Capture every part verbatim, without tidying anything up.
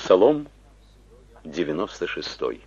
Псалом девяносто шестой.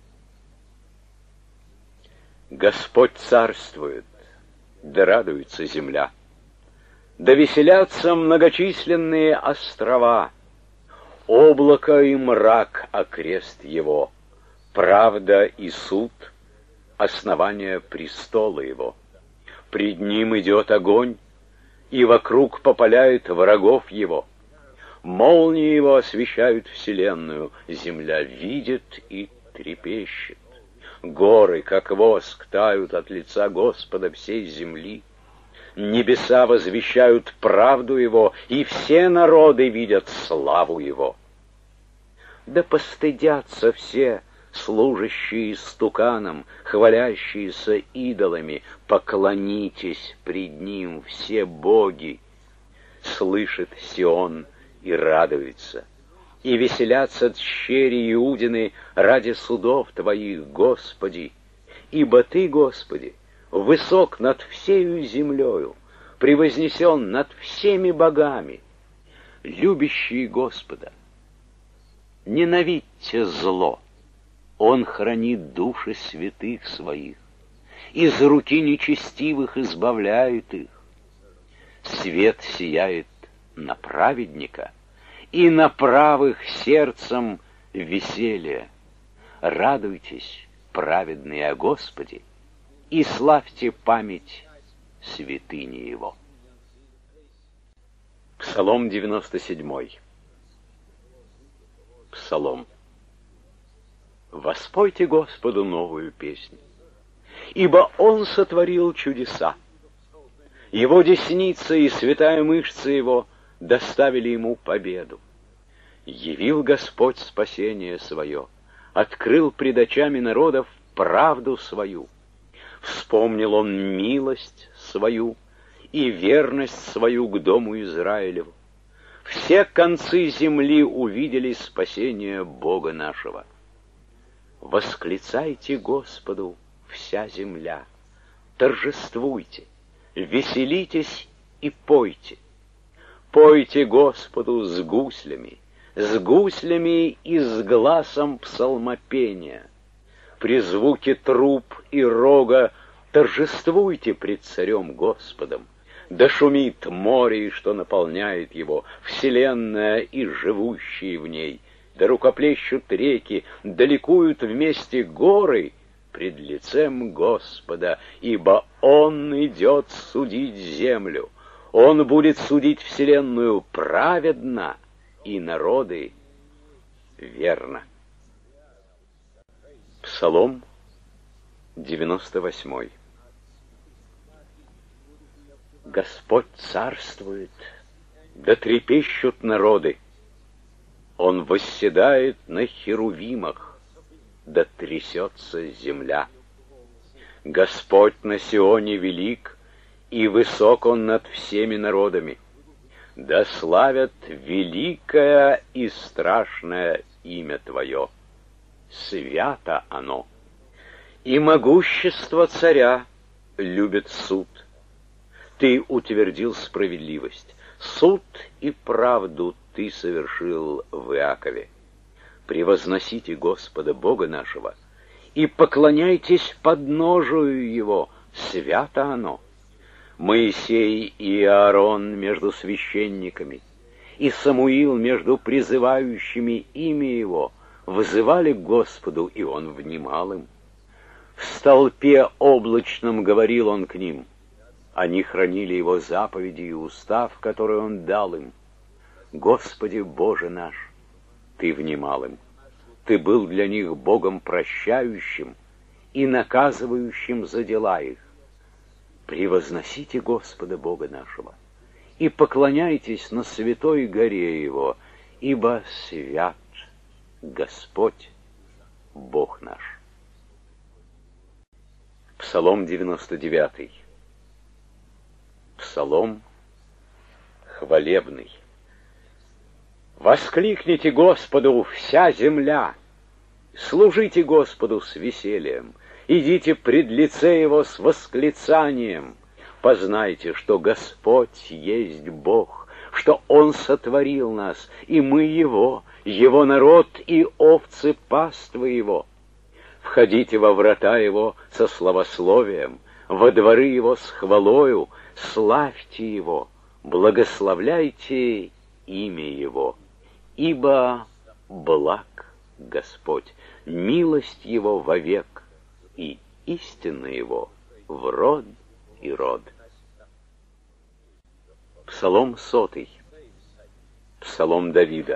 Господь царствует, да радуется земля, да веселятся многочисленные острова, облако и мрак окрест его, правда и суд — основание престола его. Пред ним идет огонь, и вокруг попаляет врагов его. Молнии его освещают вселенную, земля видит и трепещет. Горы, как воск, тают от лица Господа всей земли. Небеса возвещают правду его, и все народы видят славу его. Да постыдятся все служащие стуканам, хвалящиеся идолами, поклонитесь пред ним все боги. Слышит Сион и радуется, и веселятся тщери Иудины ради судов Твоих, Господи. Ибо Ты, Господи, высок над всею землею, превознесен над всеми богами. Любящие Господа, ненавидьте зло, Он хранит души святых Своих, из руки нечестивых избавляет их. Свет сияет на праведника, и на правых сердцем веселье. Радуйтесь, праведные, о Господе, и славьте память святыни Его. Псалом девяносто седьмой. Псалом. Воспойте Господу новую песню, ибо Он сотворил чудеса. Его десница и святая мышца Его доставили Ему победу. Явил Господь спасение свое, открыл пред очами народов правду свою. Вспомнил Он милость свою и верность свою к дому Израилеву. Все концы земли увидели спасение Бога нашего. Восклицайте Господу, вся земля, торжествуйте, веселитесь и пойте. Пойте Господу с гуслями, с гуслями и с гласом псалмопения. При звуке труб и рога торжествуйте пред царем Господом. Да шумит море, что наполняет его, вселенная и живущие в ней. Да рукоплещут реки, да ликуют вместе горы пред лицем Господа, ибо Он идет судить землю. Он будет судить вселенную праведно и народы верно. Псалом девяносто восьмой. Господь царствует, да трепещут народы. Он восседает на херувимах, да трясется земля. Господь на Сионе велик, и высок Он над всеми народами. Да славят великое и страшное имя Твое. Свято оно. И могущество царя любит суд. Ты утвердил справедливость. Суд и правду Ты совершил в Иакове. Превозносите Господа Бога нашего и поклоняйтесь подножию Его. Свято оно. Моисей и Аарон между священниками, и Самуил между призывающими имя Его вызывали к Господу, и Он внимал им. В столпе облачном говорил Он к ним. Они хранили Его заповеди и устав, который Он дал им. Господи Боже наш, Ты внимал им. Ты был для них Богом прощающим и наказывающим за дела их. Превозносите Господа Бога нашего и поклоняйтесь на святой горе Его, ибо свят Господь Бог наш. Псалом девяносто девятый. Псалом хвалебный. Воскликните Господу, вся земля, служите Господу с весельем, идите пред лице Его с восклицанием. Познайте, что Господь есть Бог, что Он сотворил нас, и мы Его, его народ и овцы паства его. Входите во врата его со славословием, во дворы его с хвалою, славьте его, благословляйте имя его, ибо благ Господь, милость его вовек, и истина его в род и род. Псалом сотый. Псалом Давида.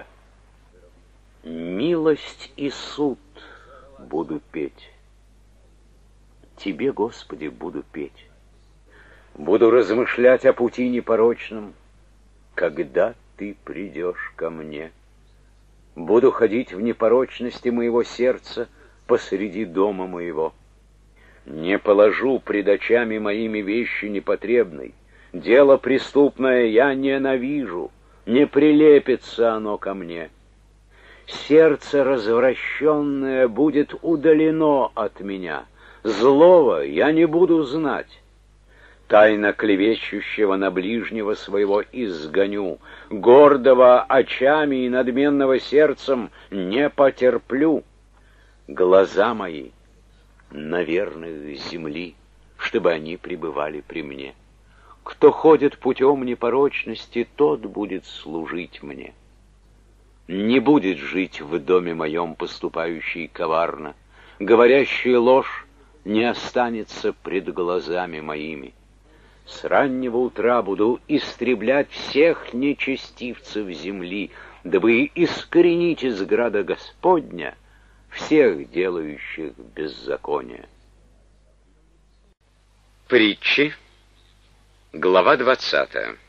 Милость и суд буду петь. Тебе, Господи, буду петь. Буду размышлять о пути непорочном, когда Ты придешь ко мне. Буду ходить в непорочности моего сердца посреди дома моего. Не положу пред очами моими вещи непотребной. Дело преступное я ненавижу, не прилепится оно ко мне. Сердце развращенное будет удалено от меня, злого я не буду знать. Тайно клевещущего на ближнего своего изгоню, гордого очами и надменного сердцем не потерплю. Глаза мои на верных земли, чтобы они пребывали при мне. Кто ходит путем непорочности, тот будет служить мне. Не будет жить в доме моем поступающий коварно, говорящий ложь не останется пред глазами моими. С раннего утра буду истреблять всех нечестивцев земли, дабы искоренить из града Господня всех делающих беззаконие. Притчи, глава двадцатая.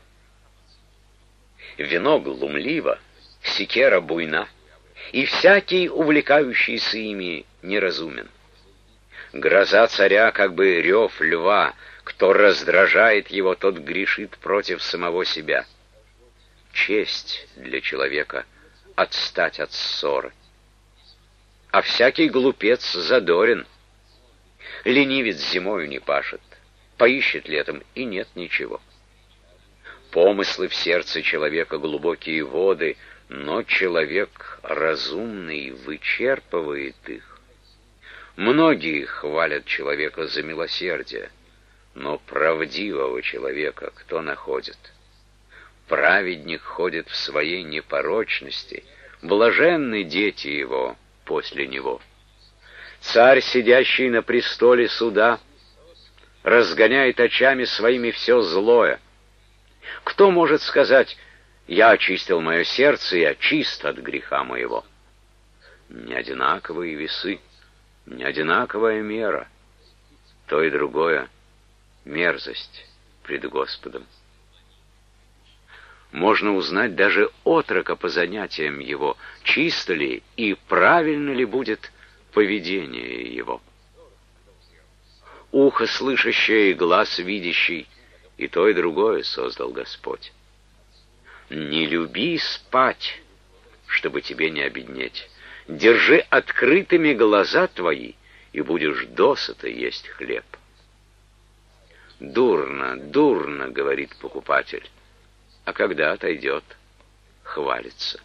Вино глумливо, секера буйна, и всякий, увлекающийся ими, неразумен. Гроза царя, как бы рев льва, кто раздражает его, тот грешит против самого себя. Честь для человека — отстать от ссоры. А всякий глупец задорен. Ленивец зимою не пашет, поищет летом, и нет ничего. Помыслы в сердце человека глубокие воды, но человек разумный вычерпывает их. Многие хвалят человека за милосердие, но правдивого человека кто находит? Праведник ходит в своей непорочности, блаженны дети его после него. Царь, сидящий на престоле суда, разгоняет очами своими все злое. Кто может сказать: «Я очистил мое сердце, я чист от греха моего»? Не одинаковые весы, не одинаковая мера. То и другое — мерзость пред Господом. Можно узнать даже отрока по занятиям его, чисто ли и правильно ли будет поведение его. Ухо слышащее и глаз видящий, и то и другое создал Господь. Не люби спать, чтобы тебе не обеднеть. Держи открытыми глаза твои, и будешь досыта есть хлеб. Дурно, дурно, говорит покупатель, а когда отойдет, хвалится.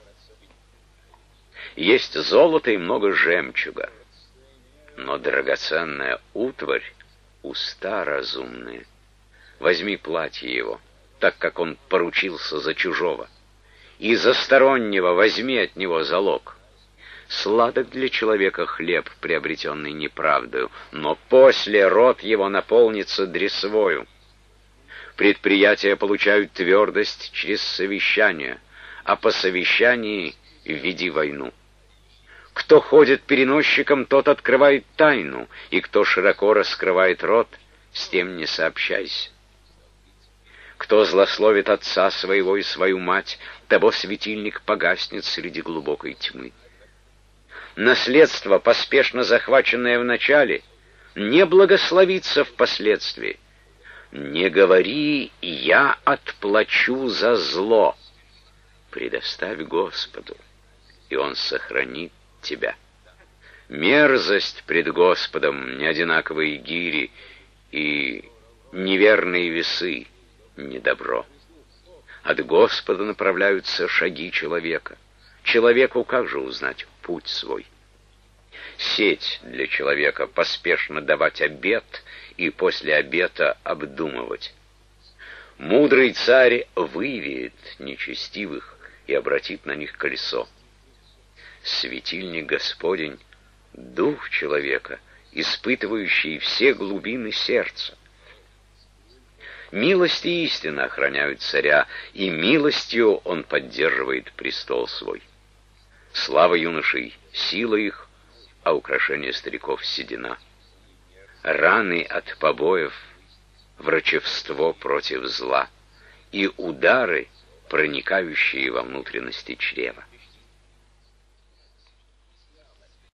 Есть золото и много жемчуга, но драгоценная утварь — уста разумные. Возьми платье его, так как он поручился за чужого, и за стороннего возьми от него залог. Сладок для человека хлеб, приобретенный неправдою, но после рот его наполнится дресвою. Предприятия получают твердость через совещание, а по совещании веди войну. Кто ходит переносчиком, тот открывает тайну, и кто широко раскрывает рот, с тем не сообщайся. Кто злословит отца своего и свою мать, того светильник погаснет среди глубокой тьмы. Наследство, поспешно захваченное вначале, не благословится впоследствии. Не говори: «Я отплачу за зло». Предоставь Господу, и Он сохранит тебя. Мерзость пред Господом, неодинаковые гири и неверные весы — не добро. От Господа направляются шаги человека, Человеку как же узнать путь свой? Сеть для человека поспешно давать обет и после обета обдумывать. Мудрый царь вывеет нечестивых и обратит на них колесо. Светильник Господень — дух человека, испытывающий все глубины сердца. Милость и истина охраняют царя, и милостью он поддерживает престол свой. Слава юношей — сила их, а украшение стариков — седина. Раны от побоев — врачевство против зла, и удары, проникающие во внутренности чрева.